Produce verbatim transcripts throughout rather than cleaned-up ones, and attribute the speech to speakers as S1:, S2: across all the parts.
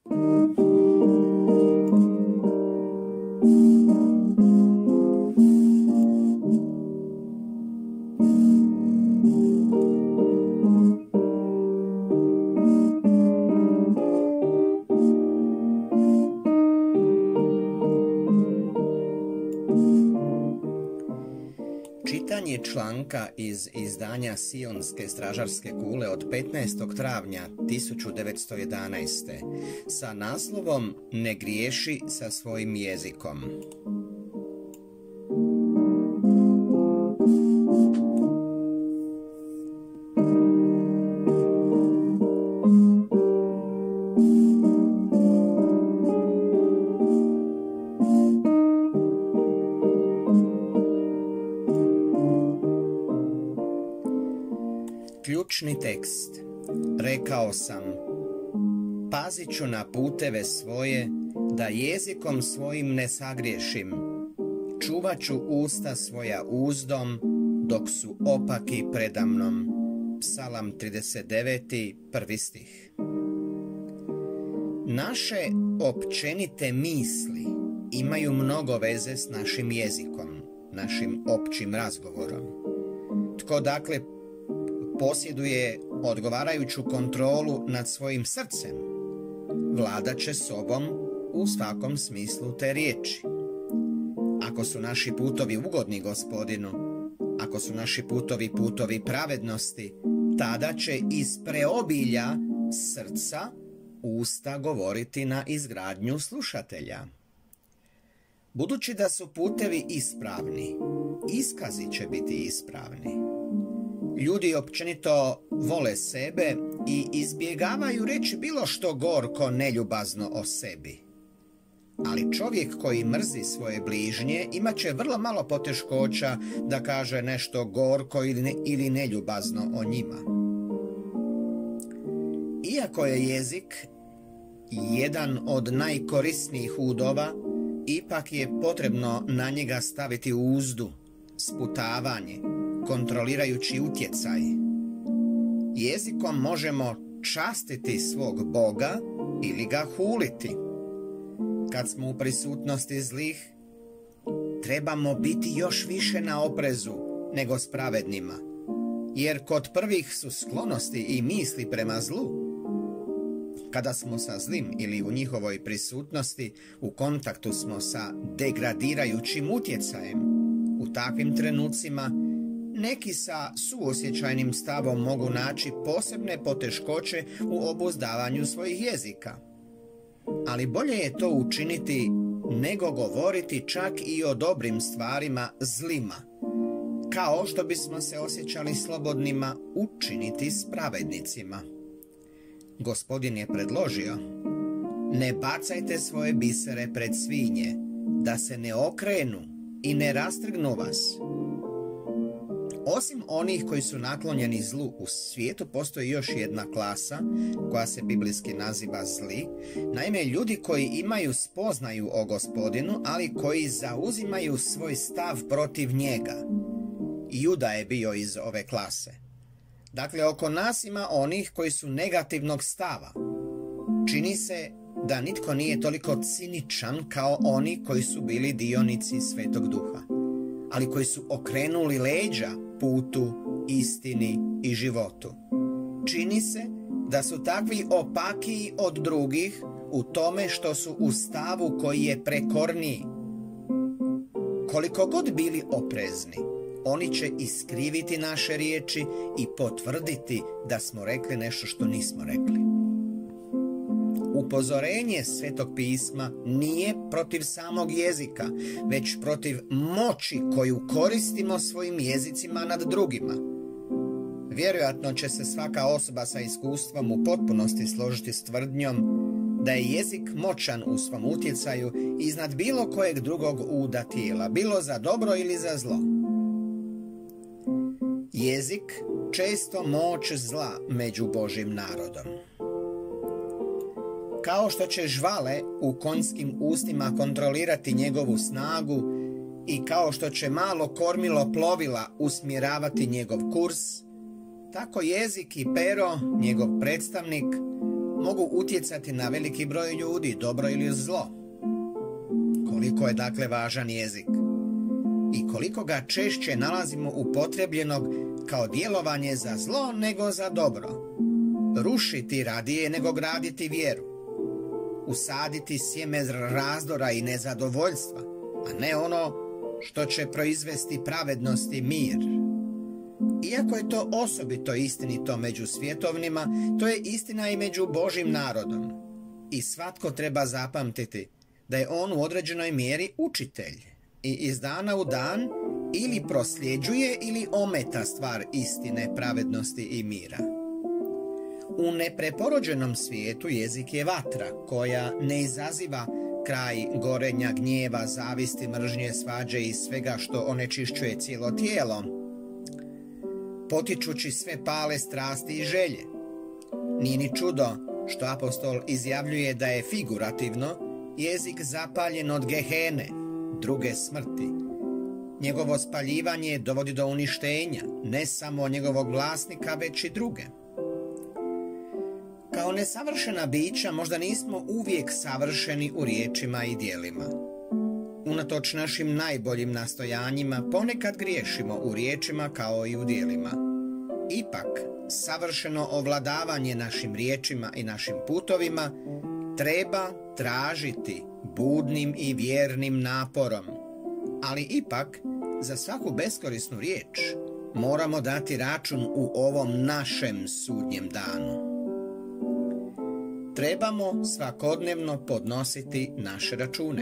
S1: Čitanje članka iz izdanja Sionske stražarske kule od petnaestog travnja tisuću devetsto jedanaeste. sa naslovom Ne griješi sa svojim jezikom. Ključni tekst. Rekao sam, pazit ću na puteve svoje, da jezikom svojim ne sagriješim. Čuvat ću usta svoja uzdom, dok su opaki predamnom. Psalam trideset deveti, prvi stih. Naše općenite misli imaju mnogo veze s našim jezikom, našim općim razgovorom. Tko dakle posjeduje odgovarajuću kontrolu nad svojim srcem, vladat će sobom u svakom smislu te riječi. Ako su naši putovi ugodni Gospodinu, ako su naši putovi putovi pravednosti, tada će iz preobilja srca usta govoriti na izgradnju slušatelja. Budući da su putevi ispravni, iskazi će biti ispravni. Ljudi općenito vole sebe i izbjegavaju reći bilo što gorko neljubazno o sebi. Ali čovjek koji mrzi svoje bližnje imat će vrlo malo poteškoća da kaže nešto gorko ili, ne, ili neljubazno o njima. Iako je jezik jedan od najkorisnijih udova, ipak je potrebno na njega staviti uzdu, sputavanje, kontrolirajući utjecaj. Jezikom možemo častiti svog Boga ili ga huliti. Kad smo u prisutnosti zlih, trebamo biti još više na oprezu nego s pravednima, jer kod prvih su sklonosti i misli prema zlu. Kada smo sa zlim ili u njihovoj prisutnosti, u kontaktu smo sa degradirajućim utjecajem. U takvim trenucima neki sa suosjećajnim stavom mogu naći posebne poteškoće u obuzdavanju svojih jezika. Ali bolje je to učiniti nego govoriti čak i o dobrim stvarima zlima, kao što bismo se osjećali slobodnima učiniti s pravednicima. Gospodin je predložio, ne bacajte svoje bisere pred svinje, da se ne okrenu i ne rastrgnu vas. Osim onih koji su naklonjeni zlu, u svijetu postoji još jedna klasa koja se biblijski naziva zli. Naime, ljudi koji imaju spoznaju o Gospodinu, ali koji zauzimaju svoj stav protiv njega. Juda je bio iz ove klase. Dakle, oko nas ima onih koji su negativnog stava. Čini se da nitko nije toliko ciničan kao oni koji su bili dionici Svetog Duha, ali koji su okrenuli leđa putu, istini i životu. Čini se da su takvi opakiji od drugih u tome što su u stavu koji je prekorniji. Koliko god bili oprezni, oni će iskriviti naše riječi i potvrditi da smo rekli nešto što nismo rekli. Upozorenje Svetog pisma nije protiv samog jezika, već protiv moći koju koristimo svojim jezicima nad drugima. Vjerojatno će se svaka osoba sa iskustvom u potpunosti složiti s tvrdnjom da je jezik moćan u svom utjecaju iznad bilo kojeg drugog uda tijela, bilo za dobro ili za zlo. Jezik često moć zla među Božjim narodom. Kao što će žvale u konjskim ustima kontrolirati njegovu snagu i kao što će malo kormilo plovila usmjeravati njegov kurs, tako jezik i pero, njegov predstavnik, mogu utjecati na veliki broj ljudi, dobro ili zlo. Koliko je dakle važan jezik i koliko ga češće nalazimo upotrebljenog kao djelovanje za zlo nego za dobro. Rušiti radije nego graditi vjeru. Usaditi sjeme razdora i nezadovoljstva, a ne ono što će proizvesti pravednost i mir. Iako je to osobito istinito među svjetovnima, to je istina i među Božjim narodom. I svatko treba zapamtiti da je on u određenoj mjeri učitelj i iz dana u dan ili prosljeđuje ili ometa stvar istine, pravednosti i mira. U nepreporođenom svijetu jezik je vatra koja ne izaziva kraj gorenja, gnjeva, zavisti, mržnje, svađe i svega što onečišćuje cijelo tijelo, potičući sve pale strasti i želje. Nije ni čudo što apostol izjavljuje da je figurativno jezik zapaljen od Gehene, druge smrti. Njegovo spaljivanje dovodi do uništenja, ne samo njegovog vlasnika, već i druge. Kao nesavršena bića možda nismo uvijek savršeni u riječima i djelima. Unatoč našim najboljim nastojanjima ponekad griješimo u riječima kao i u djelima. Ipak, savršeno ovladavanje našim riječima i našim putovima treba tražiti budnim i vjernim naporom. Ali ipak, za svaku beskorisnu riječ moramo dati račun u ovom našem sudnjem danu. Trebamo svakodnevno podnositi naše račune.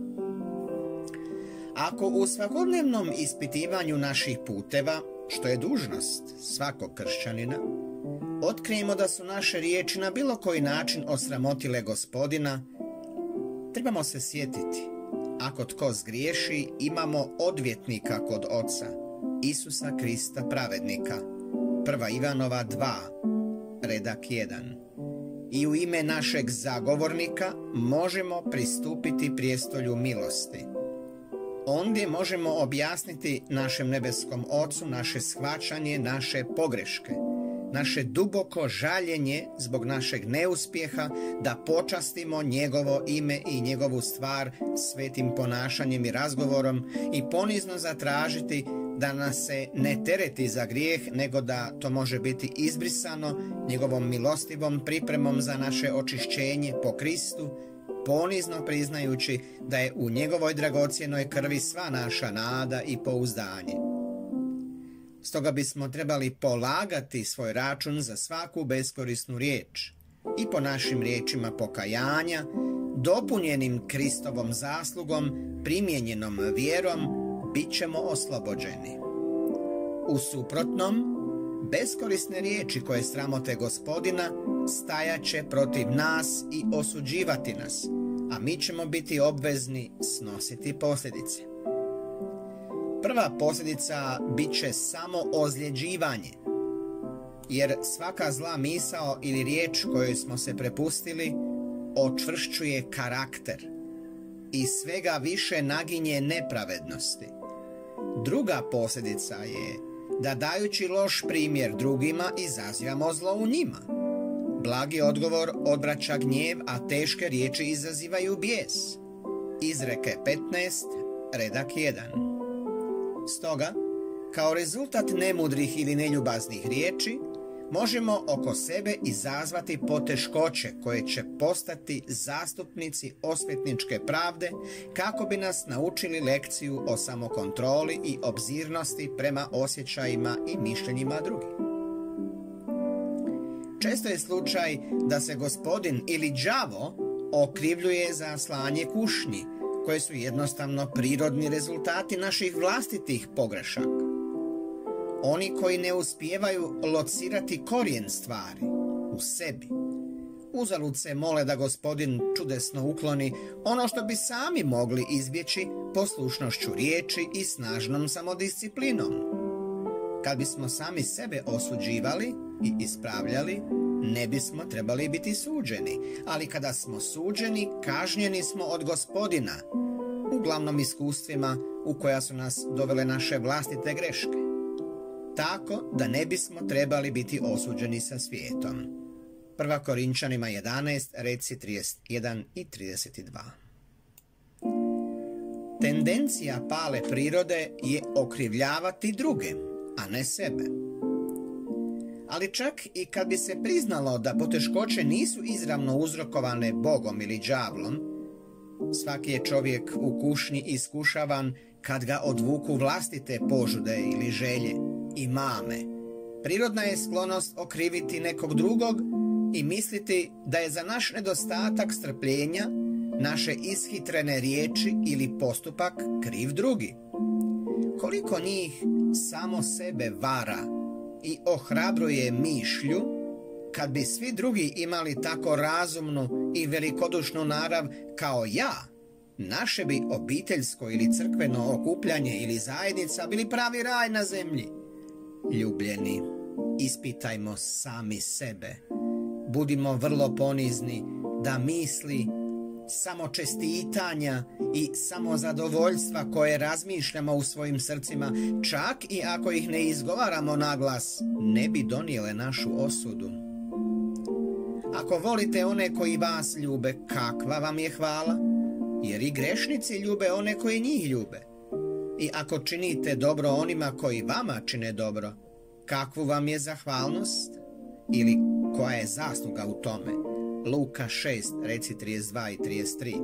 S1: Ako u svakodnevnom ispitivanju naših puteva, što je dužnost svakog kršćanina, otkrijemo da su naše riječi na bilo koji način osramotile Gospodina, trebamo se sjetiti, ako tko zgriješi, imamo odvjetnika kod Oca, Isusa Krista pravednika. Prva Ivanova dva, redak jedan. I u ime našeg zagovornika možemo pristupiti prijestolju milosti. Ondje možemo objasniti našem nebeskom Ocu naše shvaćanje, naše pogreške, naše duboko žaljenje zbog našeg neuspjeha da počastimo njegovo ime i njegovu stvar svetim ponašanjem i razgovorom i ponizno zatražiti da nas se ne tereti za grijeh, nego da to može biti izbrisano njegovom milostivom pripremom za naše očišćenje po Kristu, ponizno priznajući da je u njegovoj dragocjenoj krvi sva naša nada i pouzdanje. Stoga bismo trebali polagati svoj račun za svaku beskorisnu riječ i po našim riječima pokajanja, dopunjenim Kristovom zaslugom, primijenjenom vjerom, bit ćemo oslobođeni. U suprotnom, beskorisne riječi koje sramote Gospodina stajat će protiv nas i osuđivati nas, a mi ćemo biti obvezni snositi posljedice. Prva posljedica bit će samo ozljeđivanje, jer svaka zla misao ili riječ kojoj smo se prepustili očvršćuje karakter i svega više naginje nepravednosti. Druga posljedica je da dajući loš primjer drugima izazivamo zlo u njima. Blagi odgovor odvraća gnjev, a teške riječi izazivaju bijes. Izreke petnaest, redak jedan. Stoga, kao rezultat nemudrih ili neljubaznih riječi, možemo oko sebe izazvati poteškoće koje će postati zastupnici osvetničke pravde kako bi nas naučili lekciju o samokontroli i obzirnosti prema osjećajima i mišljenjima drugih. Često je slučaj da se Gospodin ili đavo okrivljuje za slanje kušnji, koje su jednostavno prirodni rezultati naših vlastitih pogrešaka. Oni koji ne uspijevaju locirati korijen stvari u sebi, uzalud se mole da Gospodin čudesno ukloni ono što bi sami mogli izbjeći poslušnošću riječi i snažnom samodisciplinom. Kad bismo sami sebe osuđivali i ispravljali, ne bismo trebali biti suđeni, ali kada smo suđeni, kažnjeni smo od Gospodina, uglavnom iskustvima u koja su nas dovele naše vlastite greške. Tako da ne bismo trebali biti osuđeni sa svijetom. Prva Korinčanima jedanaest, reci trideset jedan i trideset dva. Tendencija pale prirode je okrivljavati druge, a ne sebe. Ali čak i kad bi se priznalo da poteškoće nisu izravno uzrokovane Bogom ili đavlom, svaki je čovjek u kušnji iskušavan kad ga odvuku vlastite požude ili želje i mame. Prirodna je sklonost okriviti nekog drugog i misliti da je za naš nedostatak strpljenja, naše ishitrene riječi ili postupak kriv drugi. Koliko njih samo sebe vara i ohrabruje mišlju, kad bi svi drugi imali tako razumnu i velikodušnu narav kao ja, naše bi obiteljsko ili crkveno okupljanje ili zajednica bili pravi raj na zemlji. Ljubljeni, ispitajmo sami sebe. Budimo vrlo ponizni da misli, samočestitanja i samozadovoljstva koje razmišljamo u svojim srcima, čak i ako ih ne izgovaramo naglas, ne bi donijele našu osudu. Ako volite one koji vas ljube, kakva vam je hvala? Jer i grešnici ljube one koji njih ljube. I ako činite dobro onima koji vama čine dobro, kakvu vam je zahvalnost? Ili koja je zasluga u tome? Luka šest, reci trideset dva i trideset tri.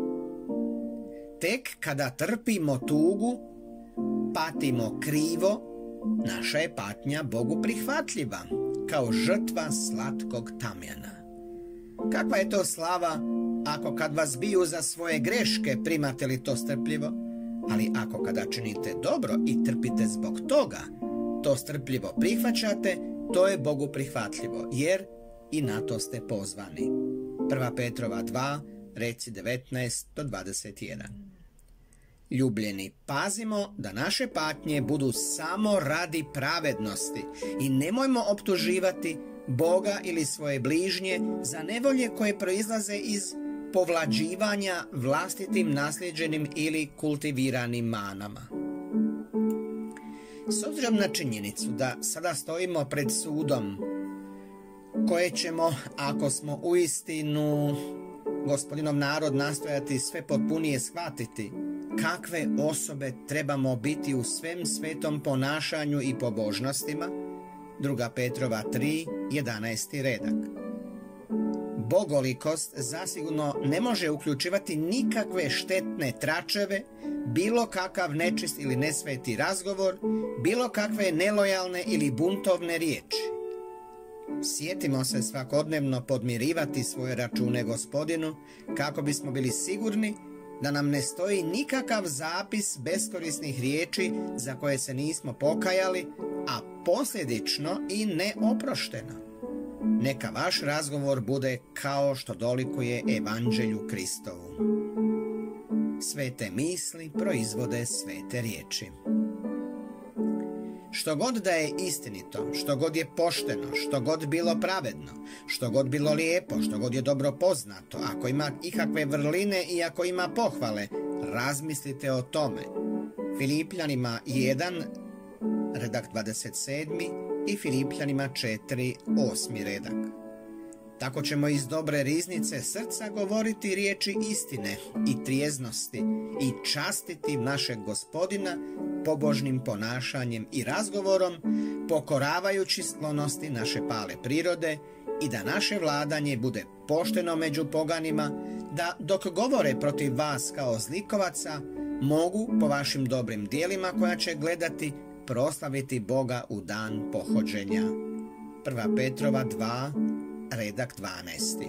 S1: Tek kada trpimo tugu, patimo krivo, naša je patnja Bogu prihvatljiva, kao žrtva slatkog tamjana. Kakva je to slava ako kad vas biju za svoje greške primate li to strpljivo, ali ako kada činite dobro i trpite zbog toga, to strpljivo prihvaćate, to je Bogu prihvatljivo, jer i na to ste pozvani. Prva Petrova dva, reci devetnaest do dvadeset jedan. Ljubljeni, pazimo da naše patnje budu samo radi pravednosti i nemojmo optuživati Boga ili svoje bližnje za nevolje koje proizlaze iz povlađivanja vlastitim nasljeđenim ili kultiviranim manama. S obzirom na činjenicu da sada stojimo pred sudom, koje ćemo, ako smo uistinu Gospodinov narod, nastojati sve potpunije shvatiti, kakve osobe trebamo biti u svem svetom ponašanju i pobožnostima, Druga Petrova tri, jedanaesti redak. Bogolikost zasigurno ne može uključivati nikakve štetne tračeve, bilo kakav nečist ili nesveti razgovor, bilo kakve nelojalne ili buntovne riječi. Sjetimo se svakodnevno podmirivati svoje račune Gospodinu, kako bismo bili sigurni da nam ne stoji nikakav zapis beskorisnih riječi za koje se nismo pokajali, a posljedično i neoprošteno. Neka vaš razgovor bude kao što dolikuje Evanđelju Kristovu. Svete misli proizvode svete riječi. Što god da je istinito, što god je pošteno, što god bilo pravedno, što god bilo lijepo, što god je dobro poznato, ako ima ikakve vrline i ako ima pohvale, razmislite o tome. Filipljanima jedan, redak dvadeset sedmi i Filipljanima četiri, osmi redak. Tako ćemo iz dobre riznice srca govoriti riječi istine i trijeznosti i častiti našeg Gospodina pobožnim ponašanjem i razgovorom, pokoravajući sklonosti naše pale prirode i da naše vladanje bude pošteno među poganima, da dok govore protiv vas kao zlikovaca, mogu po vašim dobrim dijelima koja će gledati proslaviti Boga u dan pohođenja. Prva Petrova dva, redak dvanaesti.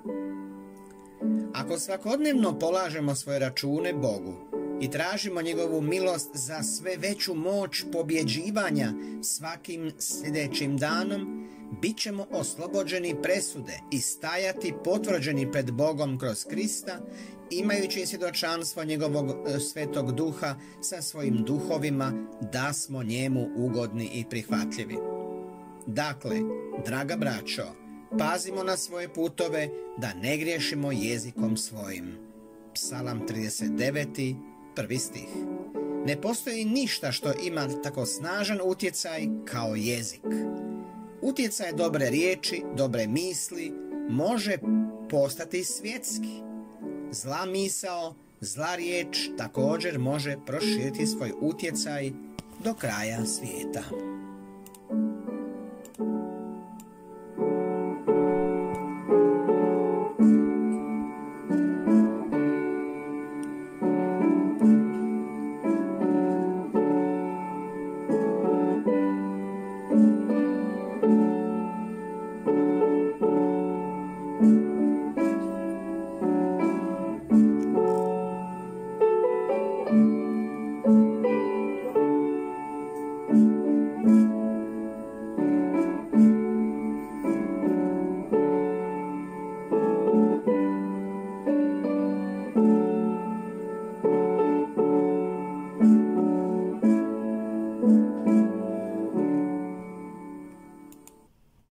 S1: Ako svakodnevno polažemo svoje račune Bogu i tražimo njegovu milost za sve veću moć pobjeđivanja svakim sljedećim danom, bit ćemo oslobođeni presude i stajati potvrđeni pred Bogom kroz Krista, imajući svjedočanstvo njegovog svetog duha sa svojim duhovima, da smo njemu ugodni i prihvatljivi. Dakle, draga braćo, pazimo na svoje putove da ne griješimo jezikom svojim. Psalam trideset devet, prvi stih. Ne postoji ništa što ima tako snažan utjecaj kao jezik. Utjecaj dobre riječi, dobre misli, može postati svjetski. Zla misao, zla riječ također može proširiti svoj utjecaj do kraja svijeta.